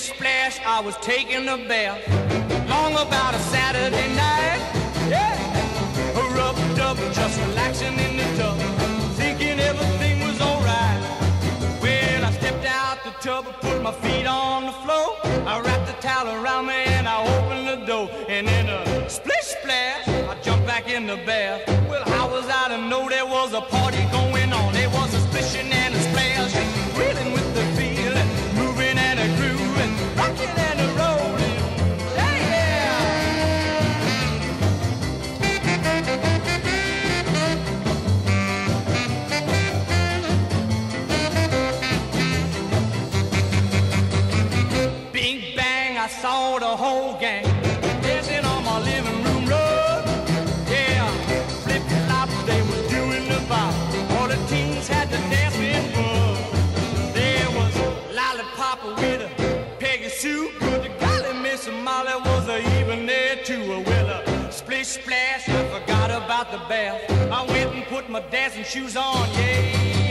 splash, I was taking a bath. Long about a Saturday night, yeah. Rubbed up, just relaxing in the tub, thinking everything was alright. Well, I stepped out the tub, put my feet on the floor. I wrapped the towel around me and I opened the door. And in a splish splash, I jumped back in the bath. Well, how was I to know there was a party going on? There was a splishing and a splash, reeling with the feeling, moving and a grooving, rocking and a rolling. Bing bang, I saw the whole gang dancing on my living room rug. Yeah, flip flop, they was doing the bop. All the teens had the dancing bug. There was Lollipop with a Peggy Sue, but the golly Miss Molly was even there too. Well, a splish splash, I forgot about the bath. I went and put my dancing shoes on, yeah.